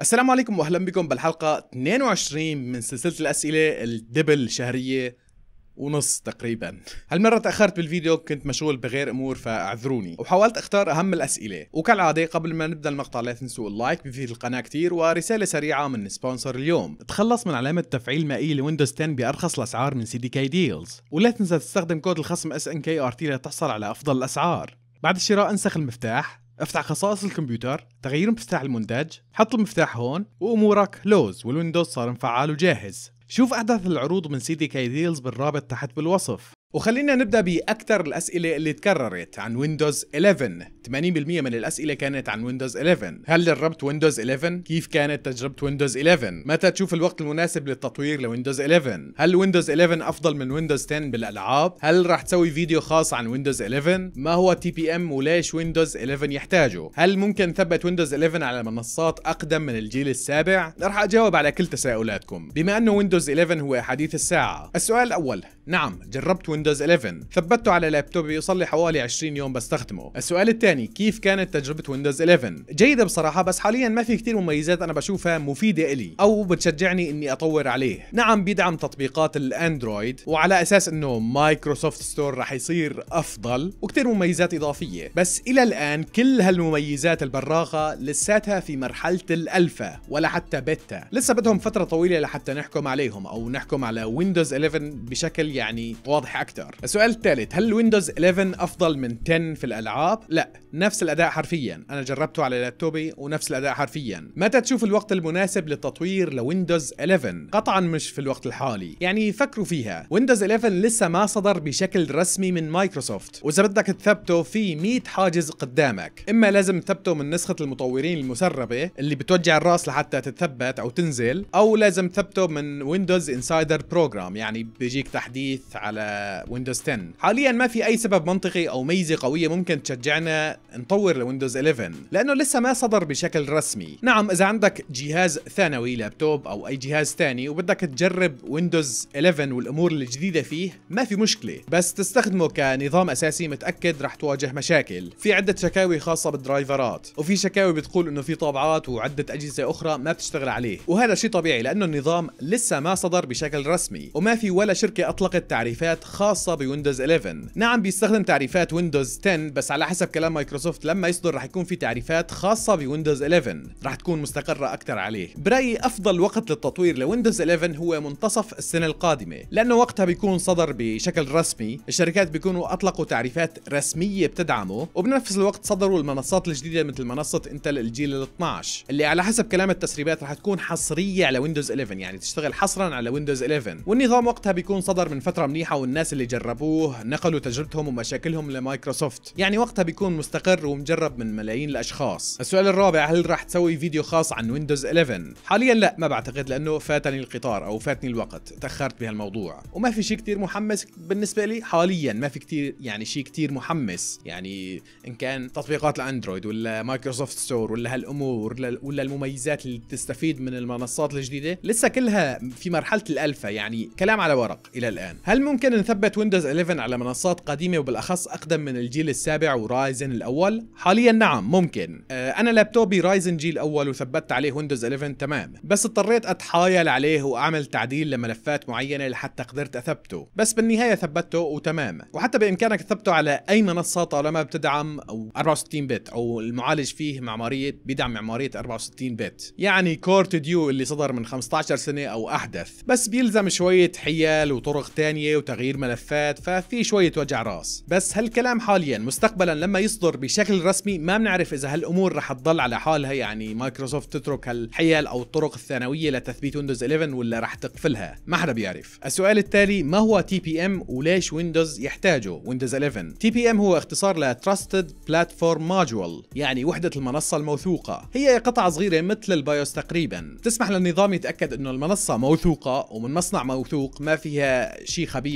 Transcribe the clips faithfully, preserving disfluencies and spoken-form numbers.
السلام عليكم واهلا بكم بالحلقة اثنين وعشرين من سلسلة الأسئلة الدبل شهرية ونص تقريبا. هالمرة تأخرت بالفيديو، كنت مشغول بغير أمور فاعذروني، وحاولت أختار أهم الأسئلة. وكالعادة قبل ما نبدأ المقطع لا تنسوا اللايك، بيفيد القناة كتير. ورسالة سريعة من سبونسر اليوم: تخلص من علامة تفعيل مائية لويندوز عشرة بأرخص الأسعار من سي دي كي ديلز، ولا تنسى تستخدم كود الخصم إس إن كي آر تي لتحصل على أفضل الأسعار. بعد الشراء انسخ المفتاح، افتح خصائص الكمبيوتر، تغيير مفتاح المونتاج، حط المفتاح هون وامورك لوز، والويندوز صار مفعل وجاهز. شوف احدث العروض من سي دي كي ديلز بالرابط تحت بالوصف. وخلينا نبدأ بأكثر الأسئلة اللي تكررت عن ويندوز إحدى عشر. ثمانين بالمئة من الأسئلة كانت عن ويندوز إحدى عشر. هل جربت ويندوز إحدى عشر؟ كيف كانت تجربة ويندوز إحدى عشر؟ متى تشوف الوقت المناسب للتطوير لويندوز إحدى عشر؟ هل ويندوز إحدى عشر أفضل من ويندوز عشرة بالألعاب؟ هل راح تسوي فيديو خاص عن ويندوز إحدى عشر؟ ما هو تي بي إم وليش ويندوز إحدى عشر يحتاجه؟ هل ممكن نثبت ويندوز إحدى عشر على منصات أقدم من الجيل السابع؟ راح أجاوب على كل تساؤلاتكم بما أنه ويندوز إحدى عشر هو حديث الساعة. السؤال الأول: نعم جربت ويندوز إحدى عشر، ثبته على لابتوبي وصار لي حوالي عشرين يوم بستخدمه. السؤال الثاني: كيف كانت تجربة ويندوز إحدى عشر؟ جيدة بصراحة، بس حاليا ما في كتير مميزات أنا بشوفها مفيدة إلي أو بتشجعني إني أطور عليه. نعم بيدعم تطبيقات الأندرويد، وعلى أساس إنه مايكروسوفت ستور رح يصير أفضل، وكتير مميزات إضافية. بس إلى الآن كل هالمميزات البراقة لساتها في مرحلة الألفا ولا حتى بيتا، لسه بدهم فترة طويلة لحتى نحكم عليهم أو نحكم على ويندوز إحدى عشر بشكل يعني واضح أكثر. السؤال الثالث: هل ويندوز إحدى عشر افضل من عشرة في الالعاب؟ لا، نفس الاداء حرفيا. انا جربته على لابتوبي ونفس الاداء حرفيا. متى تشوف الوقت المناسب للتطوير لويندوز إحدى عشر؟ قطعا مش في الوقت الحالي، يعني فكروا فيها. ويندوز إحدى عشر لسه ما صدر بشكل رسمي من مايكروسوفت، واذا بدك تثبته في مئة حاجز قدامك. اما لازم تثبته من نسخة المطورين المسربة اللي بتوجع الراس لحتى تتثبت او تنزل، او لازم تثبته من ويندوز انسايدر بروجرام، يعني بيجيك تحديث على ويندوز عشرة. حاليا ما في اي سبب منطقي او ميزه قويه ممكن تشجعنا نطور لويندوز إحدى عشر لانه لسه ما صدر بشكل رسمي. نعم اذا عندك جهاز ثانوي لابتوب او اي جهاز ثاني وبدك تجرب ويندوز إحدى عشر والامور الجديده فيه، ما في مشكله، بس تستخدمه كنظام اساسي متاكد رح تواجه مشاكل. في عده شكاوي خاصه بالدرايفرات، وفي شكاوي بتقول انه في طابعات وعده اجهزه اخرى ما بتشتغل عليه، وهذا شيء طبيعي لانه النظام لسه ما صدر بشكل رسمي، وما في ولا شركه اطلقت تعريفات خاصه بويندوز إحدى عشر. نعم بيستخدم تعريفات ويندوز عشرة، بس على حسب كلام مايكروسوفت لما يصدر رح يكون في تعريفات خاصة بويندوز إحدى عشر رح تكون مستقرة أكثر عليه. برأيي أفضل وقت للتطوير لويندوز إحدى عشر هو منتصف السنة القادمة، لأنه وقتها بيكون صدر بشكل رسمي، الشركات بيكونوا أطلقوا تعريفات رسمية بتدعمه، وبنفس الوقت صدروا المنصات الجديدة مثل منصة انتل الجيل ال اثني عشر اللي على حسب كلام التسريبات رح تكون حصرية على ويندوز إحدى عشر، يعني تشتغل حصرا على ويندوز إحدى عشر. والنظام وقتها بيكون صدر من فترة منيحة، والناس اللي جربوه نقلوا تجربتهم ومشاكلهم لمايكروسوفت، يعني وقتها بيكون مستقر ومجرب من ملايين الاشخاص. السؤال الرابع: هل راح تسوي فيديو خاص عن ويندوز إحدى عشر؟ حاليا لا، ما بعتقد، لانه فاتني القطار او فاتني الوقت، تاخرت بهالموضوع، وما في شيء كتير محمس بالنسبه لي حاليا. ما في كتير يعني شيء كتير محمس، يعني ان كان تطبيقات الاندرويد ولا مايكروسوفت ستور ولا هالامور ولا المميزات اللي بتستفيد من المنصات الجديده، لسه كلها في مرحله الالفا، يعني كلام على ورق الى الان. هل ممكن نثبت ويندوز إحدى عشر على منصات قديمه وبالاخص اقدم من الجيل السابع ورايزن الاول؟ حاليا نعم ممكن. أه انا لابتوبي رايزن جيل اول وثبت عليه ويندوز إحدى عشر تمام، بس اضطريت اتحايل عليه واعمل تعديل لملفات معينه لحتى قدرت اثبته، بس بالنهايه ثبته وتمام. وحتى بامكانك تثبته على اي منصه طالما بتدعم او أربعة وستين بت، او المعالج فيه معماريه بيدعم معماريه أربعة وستين بت، يعني كورت ديو اللي صدر من خمسة عشر سنه او احدث، بس بيلزم شويه حيل وطرق ثانيه وتغيير ملفات، ففي شويه وجع راس. بس هالكلام حاليا، مستقبلا لما يصدر بشكل رسمي ما بنعرف اذا هالامور رح تضل على حالها، يعني مايكروسوفت تترك هالحيل او الطرق الثانويه لتثبيت ويندوز إحدى عشر ولا رح تقفلها، ما حدا بيعرف. السؤال التالي: ما هو تي بي ام وليش ويندوز يحتاجه ويندوز إحدى عشر؟ تي بي ام هو اختصار ل Trusted Platform Module، يعني وحده المنصه الموثوقه. هي قطعه صغيره مثل البايوس تقريبا، تسمح للنظام يتاكد انه المنصه موثوقه ومن مصنع موثوق، ما فيها شيء خبيث او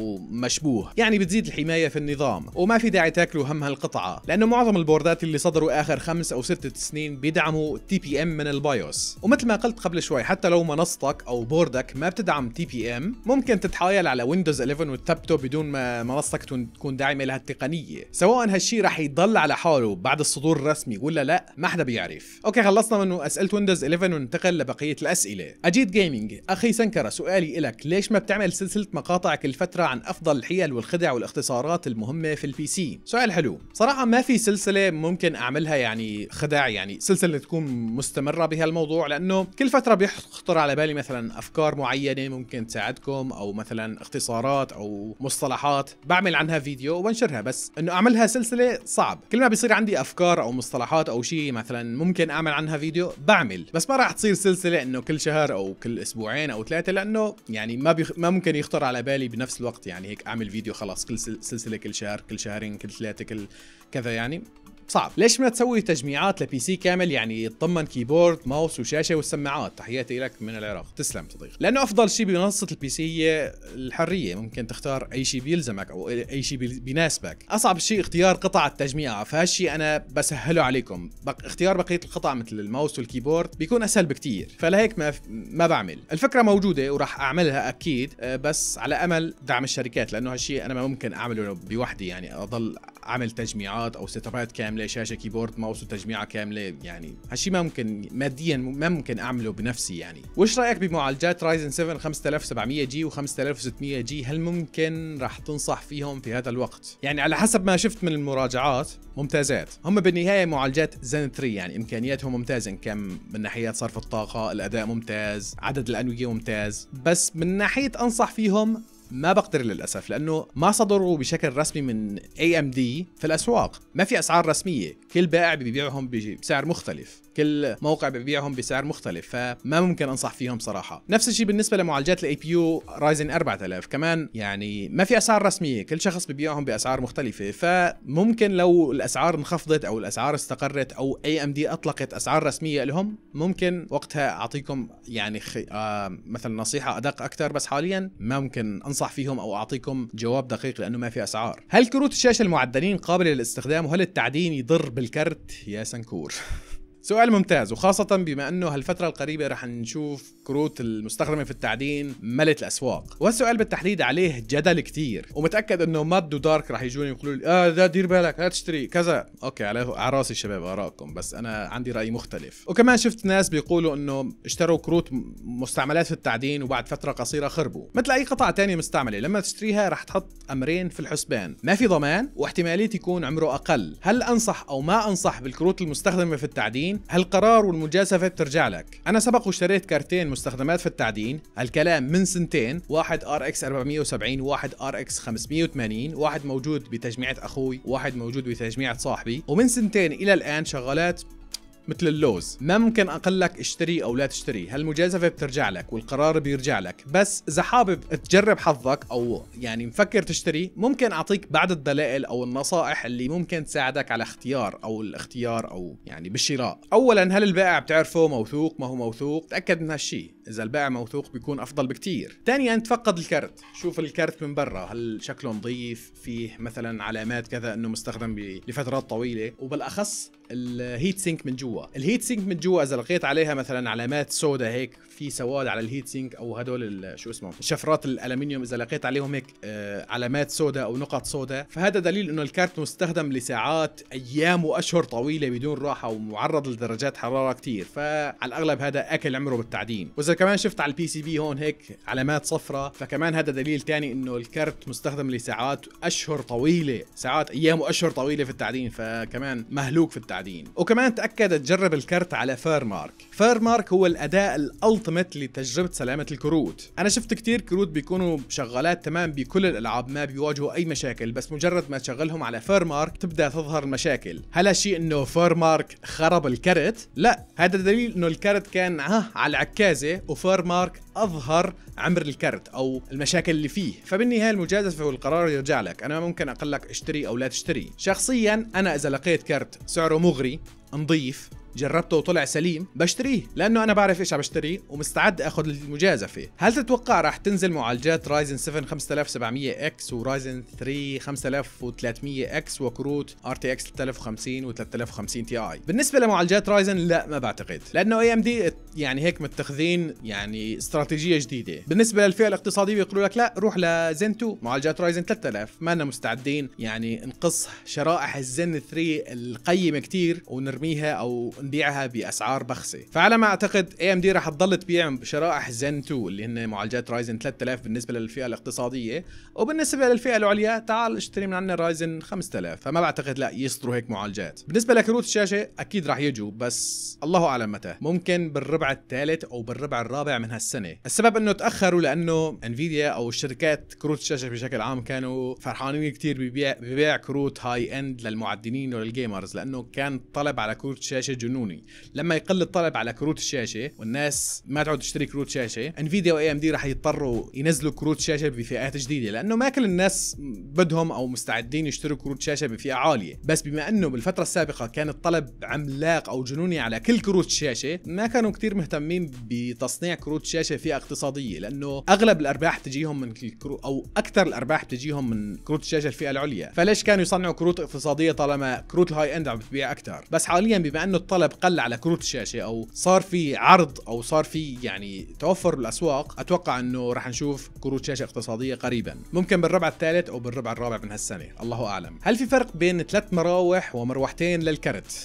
او مشبوه، يعني بتزيد الحمايه في النظام، وما في داعي تاكلوا هم هالقطعه، لانه معظم البوردات اللي صدروا اخر خمس او ست سنين بيدعموا تي بي ام من البايوس. ومثل ما قلت قبل شوي، حتى لو منصتك او بوردك ما بتدعم تي بي ام، ممكن تتحايل على ويندوز إحدى عشر وتثبته بدون ما منصتك تكون داعمه لها التقنيه. سواء هالشيء رح يضل على حاله بعد الصدور الرسمي ولا لا، ما حدا بيعرف. اوكي، خلصنا من اسئله ويندوز إحدى عشر وننتقل لبقيه الاسئله. اجيد جيمنج، اخي سنكره، سؤالي لك، ليش ما بتعمل سلسله مقاطع كل فتره عن افضل الحيل والخدع والاختصارات المهمه في البي سي؟ سؤال حلو. صراحه ما في سلسله ممكن اعملها يعني خدع، يعني سلسله تكون مستمره بهالموضوع، لانه كل فتره بيخطر على بالي مثلا افكار معينه ممكن تساعدكم، او مثلا اختصارات او مصطلحات بعمل عنها فيديو وبنشرها. بس انه اعملها سلسله صعب. كل ما بيصير عندي افكار او مصطلحات او شيء مثلا ممكن اعمل عنها فيديو بعمل، بس ما راح تصير سلسله انه كل شهر او كل اسبوعين او ثلاثه، لانه يعني ما بيخ... ما ممكن يخطر على بالي بنفس الوقت يعني هيك اعمل فيديو خلاص كل سلسله كل شهر كل شهرين كل ثلاثه كل كذا، يعني صعب. ليش ما تسوي تجميعات لبي سي كامل، يعني يتضمن كيبورد ماوس وشاشه والسماعات؟ تحياتي لك من العراق. تسلم صديقي. لانه افضل شيء بمنصه البي سي هي الحريه، ممكن تختار اي شيء بيلزمك او اي شيء بيناسبك. اصعب شيء اختيار قطع التجميع، فهالشيء انا بسهله عليكم. بق... اختيار بقيه القطع مثل الماوس والكيبورد بيكون اسهل بكتير، فلهيك ما ف... ما بعمل. الفكره موجوده وراح اعملها اكيد، بس على امل دعم الشركات، لانه هالشيء انا ما ممكن اعمله بوحدي، يعني اضل اعمل تجميعات او سيتابات كامله، شاشه كيبورد ماوس وتجميعه كامله، يعني هالشيء ما ممكن ماديا ما ممكن اعمله بنفسي يعني. وش رايك بمعالجات رايزن سبعة خمسة آلاف وسبعمية جي و5600 جي؟ هل ممكن راح تنصح فيهم في هذا الوقت؟ يعني على حسب ما شفت من المراجعات ممتازات. هم بالنهايه معالجات زن ثلاثة، يعني امكانياتهم ممتازه، كم من ناحيه صرف الطاقه، الاداء ممتاز، عدد الانويه ممتاز، بس من ناحيه انصح فيهم ما بقدر للأسف، لأنه ما صدروا بشكل رسمي من إيه إم دي في الأسواق. ما في أسعار رسمية، كل بائع بيبيعهم بسعر مختلف، كل موقع بيبيعهم بسعر مختلف، فما ممكن أنصح فيهم صراحة. نفس الشيء بالنسبة لمعالجات الاي بي يو رايزن أربعة آلاف، كمان يعني ما في أسعار رسمية، كل شخص بيبيعهم بأسعار مختلفة، فممكن لو الأسعار انخفضت أو الأسعار استقرت أو إيه إم دي أطلقت أسعار رسمية لهم، ممكن وقتها أعطيكم يعني خي... آه مثلا نصيحة أدق أكثر، بس حاليا ما ممكن أنصح فيهم او اعطيكم جواب دقيق لانه ما في اسعار. هل كروت الشاشه المعدلين قابله للاستخدام، وهل التعدين يضر بالكرت يا سنكور؟ سؤال ممتاز، وخاصة بما انه هالفترة القريبة رح نشوف كروت المستخدمة في التعدين ملت الاسواق، والسؤال بالتحديد عليه جدل كتير، ومتأكد انه ماد ودارك رح يجوني يقولوا لي اه لا دير بالك لا تشتري كذا. اوكي، على راسي الشباب ارائكم، بس انا عندي رأي مختلف. وكمان شفت ناس بيقولوا انه اشتروا كروت مستعملات في التعدين وبعد فترة قصيرة خربوا. مثل اي قطعة تانية مستعملة، لما تشتريها رح تحط امرين في الحسبان، ما في ضمان واحتمالية يكون عمره اقل. هل انصح او ما انصح بالكروت المستخدمة في التعدين؟ هالقرار والمجازفة بترجع لك. أنا سبق واشتريت كارتين مستخدمات في التعدين، هالكلام من سنتين، واحد آر إكس أربعمية وسبعين وواحد آر إكس خمسمية وثمانين، واحد موجود بتجميعة أخوي وواحد موجود بتجميعة صاحبي، ومن سنتين إلى الآن شغالات مثل اللوز. ما ممكن اقول لك اشتري او لا تشتري، هالمجازفه بترجع لك والقرار بيرجع لك. بس اذا حابب تجرب حظك او يعني مفكر تشتري، ممكن اعطيك بعض الدلائل او النصائح اللي ممكن تساعدك على اختيار او الاختيار او يعني بالشراء. اولا، هل البائع بتعرفه موثوق ما هو موثوق؟ تاكد من هالشيء، اذا البائع موثوق بيكون افضل بكتير. ثانيا، تفقد الكرت، شوف الكرت من برا هل شكله نظيف، فيه مثلا علامات كذا انه مستخدم لفترات طويله، وبالاخص الهيت سينك من جوا. الهيت سينك من جوا اذا لقيت عليها مثلا علامات سوداء هيك، في سواد على الهيت سينك، او هدول شو اسمه الشفرات الالمنيوم، اذا لقيت عليهم هيك آه علامات سوداء او نقط سوداء، فهذا دليل انه الكارت مستخدم لساعات ايام واشهر طويله بدون راحه ومعرض لدرجات حراره كتير، فعلى الاغلب هذا اكل عمره بالتعدين. واذا كمان شفت على البي سي بي هون هيك علامات صفراء، فكمان هذا دليل تاني انه الكارت مستخدم لساعات اشهر طويله، ساعات ايام واشهر طويله في التعدين، فكمان مهلوك في التعدين. وكمان تاكد تجرب الكرت على فيرمارك. فيرمارك هو الاداء الالتيميت لتجربه سلامه الكروت. انا شفت كتير كروت بيكونوا شغالات تمام بكل الالعاب، ما بيواجهوا اي مشاكل، بس مجرد ما تشغلهم على فيرمارك تبدا تظهر المشاكل. هل هالشيء انه فيرمارك خرب الكرت؟ لا، هذا دليل انه الكرت كان ها على العكازه وفيرمارك اظهر عمر الكرت او المشاكل اللي فيه. فبالنهايه المجازفه والقرار يرجع لك. انا ما ممكن اقول لك اشتري او لا تشتري. شخصيا انا اذا لقيت كرت سعره مغري، نظيف، جربته وطلع سليم بشتريه، لانه انا بعرف ايش عم بشتري ومستعد اخذ المجازفه. هل تتوقع راح تنزل معالجات رايزن سبعة خمسة آلاف وسبعمية اكس ورايزن ثلاثة خمسة آلاف وثلاثمية اكس وكروت ار تي اكس ثلاثة آلاف وخمسين و3050 تي اي؟ بالنسبه لمعالجات رايزن لا، ما بعتقد، لانه اي ام دي يعني هيك متخذين يعني استراتيجيه جديده. بالنسبه للفئه الاقتصاديه بيقولوا لك لا، روح لزن اثنين معالجات رايزن ثلاثة آلاف، ما لنا مستعدين يعني نقص شرائح الزن ثلاثة القيمه كتير ونرميها او نبيعها باسعار بخسه. فعلى ما اعتقد اي ام دي راح تضل تبيع شرائح زن اثنين اللي هن معالجات رايزن ثلاثة آلاف بالنسبه للفئه الاقتصاديه، وبالنسبه للفئه العليا تعال اشتري من عندنا رايزن خمسة آلاف. فما بعتقد لا يصدروا هيك معالجات. بالنسبه لكروت الشاشه اكيد راح يجوا، بس الله اعلم متى، ممكن بالربع الثالث او بالربع الرابع من هالسنه. السبب انه تاخروا لانه انفيديا او الشركات كروت الشاشه بشكل عام كانوا فرحانين كثير ببيع ببيع كروت هاي اند للمعدنين وللجيمرز، لانه كان طلب على كروت الشاشه جنوني. لما يقل الطلب على كروت الشاشه والناس ما تعود تشتري كروت شاشه، انفيديا واي ام دي راح يضطروا ينزلوا كروت شاشه بفئات جديده، لانه ما كل الناس بدهم او مستعدين يشتروا كروت شاشه بفئه عاليه. بس بما انه بالفتره السابقه كان الطلب عملاق او جنوني على كل كروت الشاشه، ما كانوا كثير مهتمين بتصنيع كروت شاشه فئه اقتصاديه، لانه اغلب الارباح بتجيهم من الكروت او اكثر الارباح بتجيهم من كروت الشاشه الفئه العليا. فليش كانوا يصنعوا كروت اقتصاديه طالما كروت الهاي اند عم بتبيع اكثر؟ بس حاليا بما انه الطلب قل على كروت الشاشه او صار في عرض او صار في يعني توفر بالاسواق، اتوقع انه راح نشوف كروت شاشه اقتصاديه قريبا، ممكن بالربع الثالث او بالربع الرابع من هالسنه، الله اعلم. هل في فرق بين ثلاث مراوح ومروحتين للكرت؟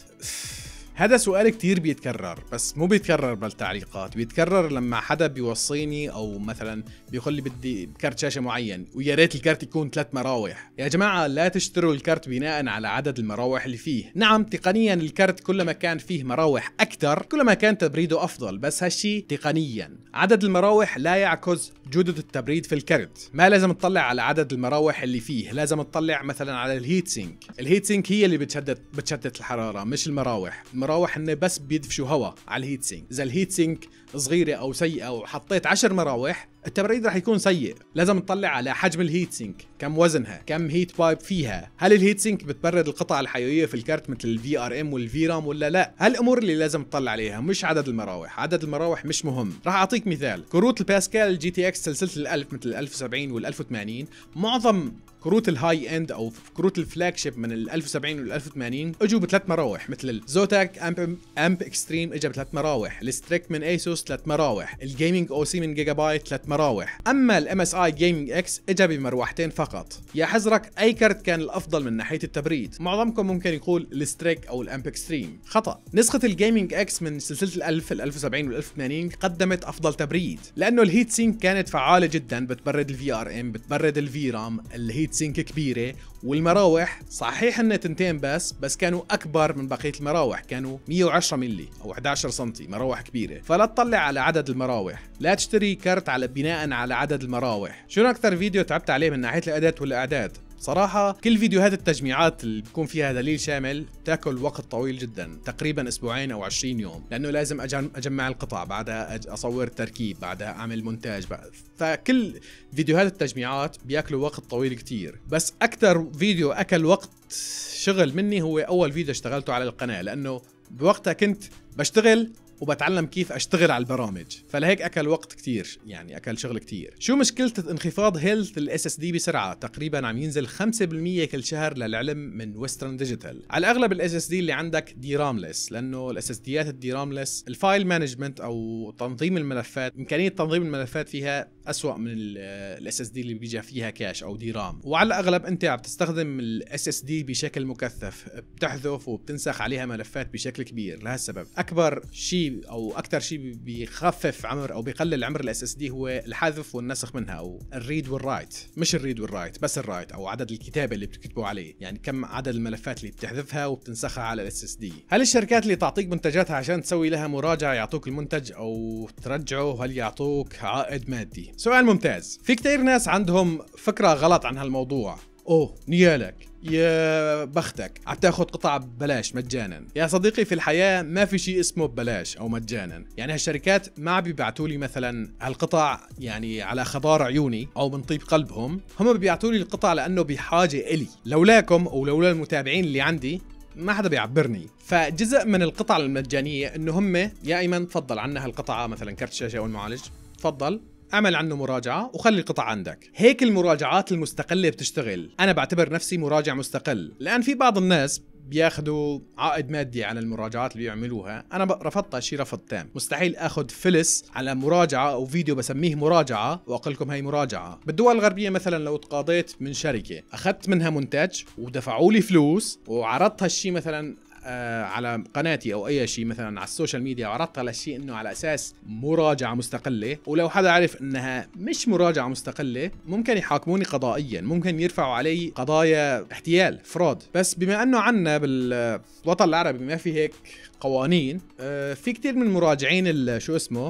هذا سؤال كتير بيتكرر، بس مو بيتكرر بالتعليقات، بيتكرر لما حدا بيوصيني او مثلا بيقول لي بدي كرت شاشه معين ويا ريت الكرت يكون ثلاث مراوح. يا جماعه لا تشتروا الكرت بناء على عدد المراوح اللي فيه. نعم تقنيا الكرت كلما كان فيه مراوح اكثر كلما كان تبريده افضل، بس هالشي تقنيا. عدد المراوح لا يعكس جودة التبريد في الكرت. ما لازم تطلع على عدد المراوح اللي فيه، لازم تطلع مثلا على الهيت سينك. الهيت سينك هي اللي بتشتت بتشتت الحراره مش المراوح. المراوح انه بس بيدفشوا هواء على الهيت سينك. اذا الهيت سينك صغيره او سيئه وحطيت عشر مراوح التبريد راح يكون سيء. لازم تطلع على حجم الهيت سينك، كم وزنها، كم هيت بايب فيها، هل الهيت سينك بتبرد القطع الحيويه في الكرت مثل الفي ار ام والفي رام ولا لا. هالامور اللي لازم تطلع عليها، مش عدد المراوح. عدد المراوح مش مهم. راح اعطيك مثال، كروت الباسكال جي تي اكس سلسله الألف مثل الألف وسبعين والألف وثمانين، معظم كروت الهاي اند او كروت الفلاج شيب من ال ألف وسبعين وال ألف وثمانين اجوا بثلاث مراوح، مثل الزوتاك امب امب اكستريم اجى بثلاث مراوح، الستريك من ايسوس ثلاث مراوح، الجيمنج او سي من جيجا بايت ثلاث مراوح. اما الام اس اي جيمنج اكس اجى بمروحتين فقط. يا حزرك اي كرت كان الافضل من ناحيه التبريد؟ معظمكم ممكن يقول الستريك او الامب اكستريم، خطا. نسخه الجيمنج اكس من سلسله الألف ال ألف وسبعين وال ألف وثمانين قدمت افضل تبريد، لانه الهيت سينك كانت فعاله جدا، بتبرد الفي ار ام، بتبرد الفي رام، الهيت سينك كبيره، والمراوح صحيح انها تنتين بس بس كانوا اكبر من بقيه المراوح، كانوا مية وعشرة ملي او إحدى عشر سنتي، مراوح كبيره. فلا تطلع على عدد المراوح، لا تشتري كرت على بناء على عدد المراوح. شنو اكثر فيديو تعبت عليه من ناحيه الاداء والاعداد؟ صراحة كل فيديوهات التجميعات اللي بيكون فيها دليل شامل تاكل وقت طويل جدا، تقريبا اسبوعين او عشرين يوم، لانه لازم اجمع القطع، بعدها اصور التركيب، بعدها اعمل مونتاج بعد. فكل فيديوهات التجميعات بياكلوا وقت طويل كتير. بس اكثر فيديو اكل وقت شغل مني هو اول فيديو اشتغلته على القناة، لانه بوقتها كنت بشتغل وبتعلم كيف اشتغل على البرامج، فلهيك اكل وقت كتير، يعني اكل شغل كتير. شو مشكلة انخفاض هيلث الاس اس دي بسرعة؟ تقريبا عم ينزل خمسة بالمية كل شهر للعلم من ويسترن ديجيتال. على الاغلب الاس اس دي اللي عندك دي راملس، لانه الاس اس ديات الدي راملس الفايل مانجمنت او تنظيم الملفات، امكانية تنظيم الملفات فيها اسوأ من الاس اس دي اللي بيجي فيها كاش او دي رام. وعلى الاغلب انت عم تستخدم الاس اس دي بشكل مكثف، بتحذف وبتنسخ عليها ملفات بشكل كبير. لهالسبب اكبر شيء او اكثر شيء بيخفف عمر او بيقلل عمر الاس اس دي هو الحذف والنسخ منها، او الريد والرايت. مش الريد والرايت بس الرايت، او عدد الكتابه اللي بتكتبوا عليه، يعني كم عدد الملفات اللي بتحذفها وبتنسخها على الاس اس دي. هل الشركات اللي تعطيك منتجاتها عشان تسوي لها مراجعه يعطوك المنتج او ترجعه، هل يعطوك عائد مادي؟ سؤال ممتاز. في كتير ناس عندهم فكره غلط عن هالموضوع. اوه نيالك، يا بختك عم تاخذ قطع ببلاش مجانا. يا صديقي في الحياه ما في شيء اسمه ببلاش او مجانا، يعني هالشركات ما بيبعتوا لي مثلا هالقطع يعني على خضار عيوني او من طيب قلبهم، هم بيبعتوا لي القطع لانه بحاجه الي. لولاكم او لولا المتابعين اللي عندي ما حدا بيعبرني. فجزء من القطع المجانيه انه هم يا ايمن تفضل عنا هالقطعه مثلا كرت الشاشه او المعالج، تفضل اعمل عنه مراجعة وخلي القطع عندك. هيك المراجعات المستقلة بتشتغل. أنا بعتبر نفسي مراجع مستقل، لأن في بعض الناس بياخدوا عائد مادي على المراجعات اللي بيعملوها. أنا رفضت شيء رفض تام. مستحيل أخذ فلس على مراجعة أو فيديو بسميه مراجعة وأقول لكم هي مراجعة. بالدول الغربية مثلا لو تقاضيت من شركة أخذت منها منتج ودفعوا لي فلوس وعرضت هالشيء مثلا على قناتي او اي شيء مثلا على السوشيال ميديا وعرضت على الشيء انه على اساس مراجعه مستقله، ولو حدا عرف انها مش مراجعه مستقله ممكن يحاكموني قضائيا، ممكن يرفعوا علي قضايا احتيال فراد. بس بما انه عنا بالوطن العربي ما في هيك قوانين، في كتير من المراجعين شو اسمه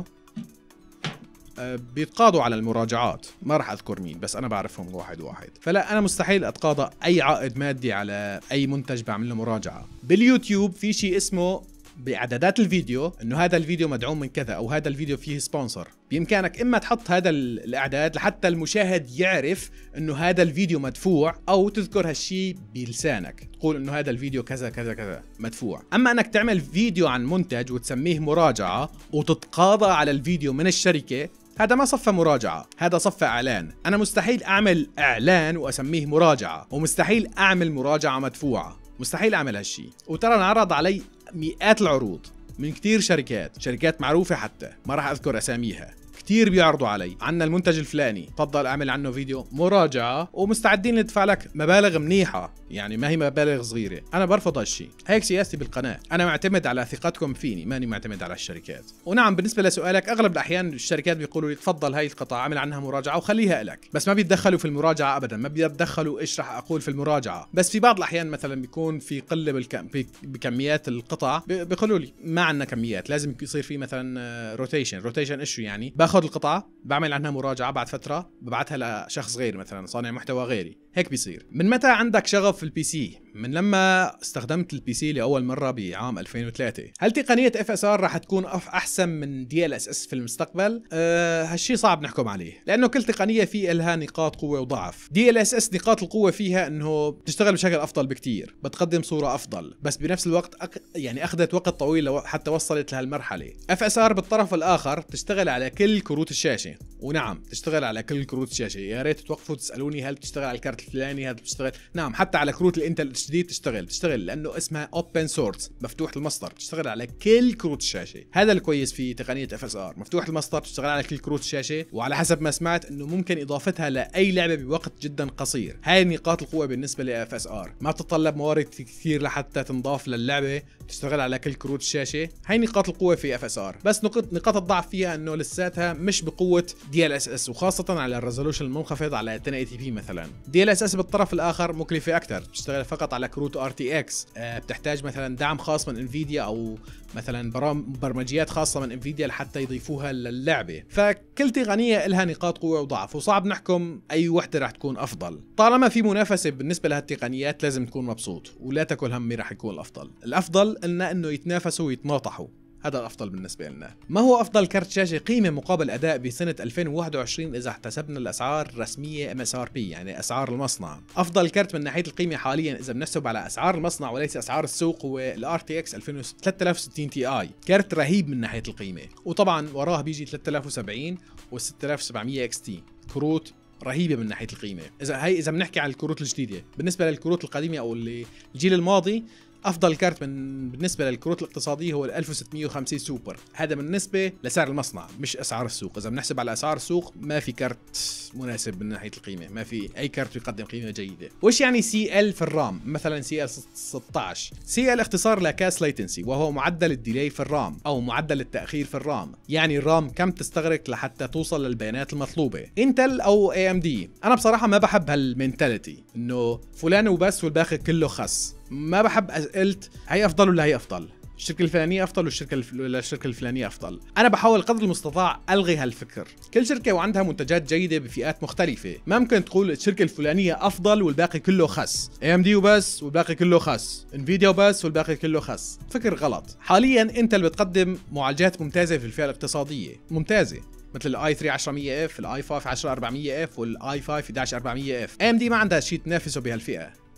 بيتقاضوا على المراجعات، ما راح اذكر مين بس انا بعرفهم واحد واحد. فلا انا مستحيل اتقاضى اي عائد مادي على اي منتج بعمل له مراجعه. باليوتيوب في شيء اسمه باعدادات الفيديو انه هذا الفيديو مدعوم من كذا او هذا الفيديو فيه سبونسر. بامكانك اما تحط هذا الاعداد لحتى المشاهد يعرف انه هذا الفيديو مدفوع، او تذكر هالشيء بلسانك تقول انه هذا الفيديو كذا كذا كذا مدفوع. اما انك تعمل فيديو عن منتج وتسميه مراجعه وتتقاضى على الفيديو من الشركه، هذا ما صفى مراجعة، هذا صفى إعلان. أنا مستحيل أعمل إعلان وأسميه مراجعة، ومستحيل أعمل مراجعة مدفوعة، مستحيل أعمل هالشي. وترى انعرض علي مئات العروض من كتير شركات، شركات معروفة حتى ما راح أذكر أساميها، كتير بيعرضوا علي عنا المنتج الفلاني تفضل اعمل عنه فيديو مراجعة ومستعدين ندفع لك مبالغ منيحة، يعني ما هي مبالغ صغيرة. أنا برفض هالشي، هيك سياستي بالقناة. أنا معتمد على ثقتكم فيني، ماني معتمد على الشركات. ونعم بالنسبة لسؤالك أغلب الأحيان الشركات بيقولوا لي تفضل هاي القطعة اعمل عنها مراجعة وخليها لك، بس ما بيتدخلوا في المراجعة أبدا، ما بيتدخلوا إيش راح أقول في المراجعة. بس في بعض الأحيان مثلا بيكون في قلة بالكم... بكميات القطع بيقولوا لي ما عندنا كميات، لازم يصير في مثلا روتيشن. روتيشن إيش يعني؟ باخذ القطعة بعمل عنها مراجعة، بعد فترة ببعتها لشخص غير مثلا صانع محتوى غيري، هيك بيصير. من متى عندك شغف في البي سي؟ من لما استخدمت البي سي لأول مرة بعام ألفين وثلاثة. هل تقنية اف اس ار راح تكون أحسن من دي ال اس اس في المستقبل؟ أه هالشي صعب نحكم عليه، لأنه كل تقنية في إلها نقاط قوة وضعف. دي ال اس اس نقاط القوة فيها إنه بتشتغل بشكل أفضل بكتير، بتقدم صورة أفضل، بس بنفس الوقت أك... يعني أخذت وقت طويل حتى وصلت لهالمرحلة. اف اس ار بالطرف الآخر تشتغل على كل كروت الشاشة، ونعم تشتغل على كل كروت الشاشة. يا ريت توقفوا تسألوني هل بتشتغل على الكارت الفلاني، هل بتشتغل، نعم حتى على كروت الانتل الجديد تشتغل تشتغل لانه اسمها اوبن سورس، مفتوح المصدر، تشتغل على كل كروت الشاشه. هذا الكويس في تقنيه اف اس ار، مفتوح المصدر، تشتغل على كل كروت الشاشه، وعلى حسب ما سمعت انه ممكن اضافتها لاي لعبه بوقت جدا قصير. هاي نقاط القوه بالنسبه لاف اس ار، ما بتتطلب موارد كثير لحتى تنضاف للعبه، تشتغل على كل كروت الشاشه. هاي نقاط القوه في اف اس ار. بس نقاط نقاط الضعف فيها انه لساتها مش بقوه دي ال اس اس، وخاصه على الريزولوشن المنخفض على عشرة ثمانين بي مثلا. دي ال اس اس بالطرف الاخر مكلفه اكثر، بتشتغل فقط على كروت ار تي اكس، أه بتحتاج مثلا دعم خاص من انفيديا او مثلا برمجيات خاصه من انفيديا لحتى يضيفوها للعبه. فكل تقنيه لها نقاط قوه وضعف، وصعب نحكم اي وحده راح تكون افضل. طالما في منافسه بالنسبه لهالتقنيات لازم تكون مبسوط ولا تكل هم راح يكون الافضل. الافضل لنا انه يتنافسوا ويتناطحوا، هذا الافضل بالنسبه لنا. ما هو افضل كرت شاشه قيمه مقابل اداء بسنه ألفين وواحد وعشرين اذا احتسبنا الاسعار الرسميه ام اس ار بي، يعني اسعار المصنع؟ افضل كرت من ناحيه القيمه حاليا اذا بنحسب على اسعار المصنع وليس اسعار السوق هو الار تي اكس ثلاثة آلاف وستين تي اي، كرت رهيب من ناحيه القيمه. وطبعا وراه بيجي ثلاثة آلاف وسبعين وال ستة آلاف وسبعمية اكس تي، كروت رهيبه من ناحيه القيمه. اذا هي اذا بنحكي عن الكروت الجديده، بالنسبه للكروت القديمه او اللي الجيل الماضي افضل كارت من بالنسبه للكروت الاقتصاديه هو ال ألف وستمية وخمسين سوبر، هذا بالنسبه لسعر المصنع مش اسعار السوق. اذا بنحسب على اسعار السوق ما في كارت مناسب من ناحيه القيمه، ما في اي كارت يقدم قيمه جيده. وش يعني سي ال في الرام؟ مثلا سي ال ستة عشر، سي ال اختصار لكاس ليتنسي، وهو معدل الديلي في الرام او معدل التاخير في الرام، يعني الرام كم تستغرق لحتى توصل للبيانات المطلوبه. انتل او اي ام دي، انا بصراحه ما بحب هالمينتاليتي انه فلان وبس والباقي كله خس. ما بحب قلت هي افضل ولا هي افضل، الشركه الفلانيه افضل والشركه ولا الشركه الفلانيه افضل. انا بحاول قدر المستطاع الغي هالفكر. كل شركه وعندها منتجات جيده بفئات مختلفه، ما ممكن تقول الشركه الفلانيه افضل والباقي كله خس، اي ام دي وبس والباقي كله خس، انفيديا وبس والباقي كله خس. فكر غلط. حاليا انت اللي بتقدم معالجات ممتازه في الفئه الاقتصاديه، ممتازه، مثل الاي ثلاثة عشرة مية اف، الاي خمسة عشرة أربعمية اف، والاي خمسة أحد عشر أربعمية اف. اي ام دي ما عندها شيء تنافسه بهالفئه،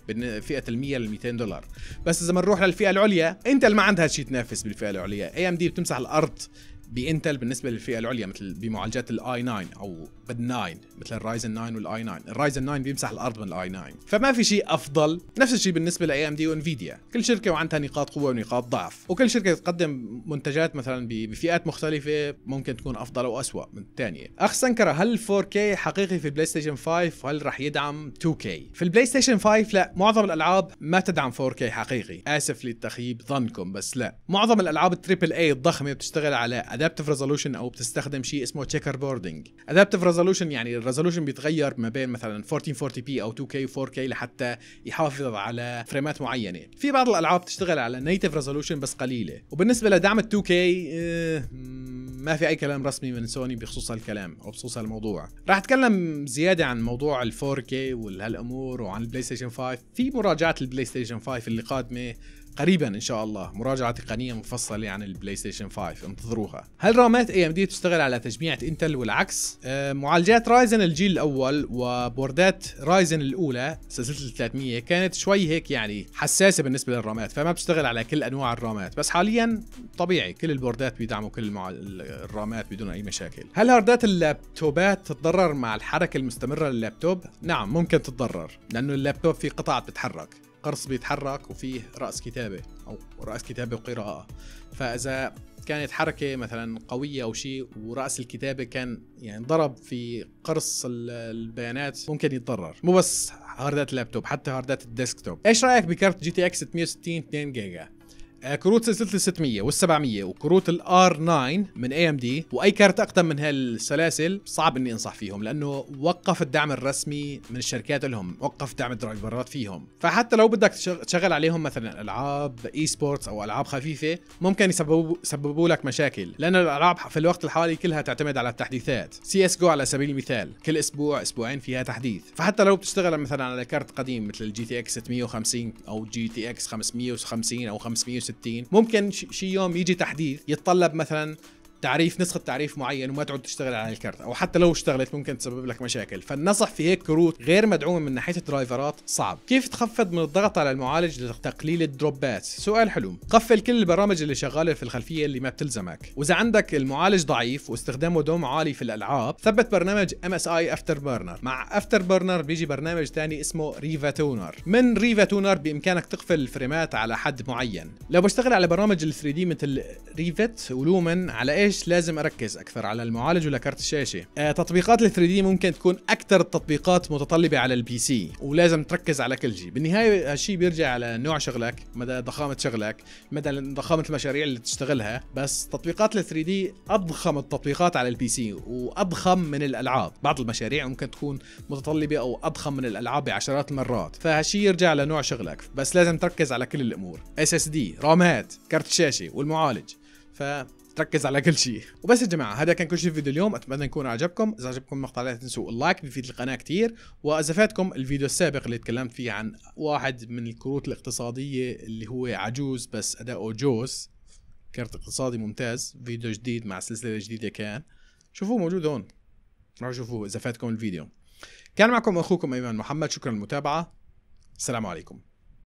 بفئه ال مية ل مئتين دولار. بس اذا بنروح للفئه العليا، انتل ما عندها شيء تنافس بالفئه العليا. اي ام دي بتمسح الارض بانتل بالنسبه للفئه العليا، مثل بمعالجات الاي تسعة او بال تسعة، مثل الرايزن تسعة والاي تسعة. الرايزن تسعة بيمسح الارض من الاي تسعة، فما في شيء افضل. نفس الشيء بالنسبه لاي ام دي وانفيديا، كل شركه وعندها نقاط قوه ونقاط ضعف، وكل شركه تقدم منتجات مثلا بفئات مختلفه ممكن تكون افضل او اسوأ من الثانيه. اخ سنكره، هل فور كي حقيقي في البلاي ستيشن خمسة؟ وهل راح يدعم تو كي؟ في البلاي ستيشن خمسة لا، معظم الالعاب ما تدعم فور كي حقيقي. اسف للتخيب ظنكم، بس لا، معظم الالعاب التريبل اي الضخمه بتشتغل على ادابتيف ريزولوشن او بتستخدم شيء اسمه تشيكر بوردنج. ادابتيف ريزولوشن يعني الريزولوشن بيتغير ما بين مثلا ألف وأربعمية وأربعين بي او تو كي و4 كي لحتى يحافظ على فريمات معينه. في بعض الالعاب تشتغل على نيتيف ريزولوشن بس قليله. وبالنسبه لدعم ال تو كي اه ما في اي كلام رسمي من سوني بخصوص هالكلام او بخصوص هالموضوع. راح اتكلم زياده عن موضوع ال فور كي وهالامور وعن البلاي ستيشن خمسة في مراجعه البلاي ستيشن خمسة اللي قادمه قريبا ان شاء الله، مراجعه تقنيه مفصله عن البلاي ستيشن خمسة، انتظروها. هل رامات اي ام دي تشتغل على تجميعة انتل والعكس؟ أه معالجات رايزن الجيل الاول وبوردات رايزن الاولى سلسله ال ثلاثمية كانت شوي هيك يعني حساسه بالنسبه للرامات، فما بتشتغل على كل انواع الرامات. بس حاليا طبيعي كل البوردات بيدعموا كل المع... الرامات بدون اي مشاكل. هل هاردات اللابتوبات تتضرر مع الحركه المستمره لللابتوب؟ نعم ممكن تتضرر، لانه اللابتوب فيه قطع بتتحرك، قرص بيتحرك وفيه رأس كتابة أو رأس كتابة وقراءة. فإذا كانت حركة مثلا قوية أو شيء ورأس الكتابة كان يعني ضرب في قرص البيانات ممكن يتضرر. مو بس هاردات اللابتوب، حتى هاردات الديسكتوب. إيش رأيك بكارت جي تي اكس ستمية وستين اثنين جيجا؟ كروت سلسله ال ستمية وال سبعمية وكروت الار تسعة من اي ام دي واي كارت اقدم من هالسلاسل صعب اني انصح فيهم، لانه وقف الدعم الرسمي من الشركات لهم، وقف دعم الدرايفرات فيهم. فحتى لو بدك تشغل عليهم مثلا العاب اي سبورتس او العاب خفيفه ممكن يسببوا يسببوا لك مشاكل، لان الالعاب في الوقت الحالي كلها تعتمد على التحديثات. سي اس جو على سبيل المثال كل اسبوع اسبوعين فيها تحديث. فحتى لو بتشتغل مثلا على كارت قديم مثل الجي تي اكس ستمية وخمسين او جي تي اكس خمسمية وخمسين او خمسمية وستين، ممكن شي يوم يجي تحديث يتطلب مثلا تعريف نسخة تعريف معين وما تعود تشتغل على الكارت، او حتى لو اشتغلت ممكن تسبب لك مشاكل. فالنصح في هيك كروت غير مدعومة من ناحية الدرايفرات صعب. كيف تخفض من الضغط على المعالج لتقليل الدروبات؟ سؤال حلو. قفل كل البرامج اللي شغالة في الخلفية اللي ما بتلزمك. واذا عندك المعالج ضعيف واستخدامه دوم عالي في الالعاب، ثبت برنامج ام اس اي افتر بيرنر. مع افتر بيرنر بيجي برنامج ثاني اسمه ريفا تونر. من ريفا تونر بامكانك تقفل الفريمات على حد معين. لو بشتغل على برامج ال ثري دي مثل ريفت ولومن، على ايش لازم اركز اكثر؟ على المعالج ولا كارت الشاشه؟ آه تطبيقات ال ثري دي ممكن تكون اكثر التطبيقات متطلبه على البي سي، ولازم تركز على كل شيء. بالنهايه هالشيء بيرجع على نوع شغلك، مدى ضخامه شغلك، مدى ضخامه المشاريع اللي تشتغلها. بس تطبيقات ال ثري دي اضخم التطبيقات على البي سي واضخم من الالعاب. بعض المشاريع ممكن تكون متطلبه او اضخم من الالعاب بعشرات المرات. فهالشيء يرجع لنوع شغلك، بس لازم تركز على كل الامور: اس اس دي، رامات، كارت الشاشه والمعالج. ف تركز على كل شيء. وبس يا جماعه، هذا كان كل شيء في فيديو اليوم. اتمنى يكون عجبكم. اذا عجبكم المقطع لا تنسوا اللايك، بيفيد القناه كثير. واذا فاتكم الفيديو السابق اللي تكلمت فيه عن واحد من الكروت الاقتصاديه اللي هو عجوز بس اداؤه جوس، كارت اقتصادي ممتاز، فيديو جديد مع سلسله جديده كان، شوفوه موجود هون، روحوا شوفوه اذا فاتكم الفيديو. كان معكم اخوكم ايمن محمد، شكرا للمتابعه، السلام عليكم.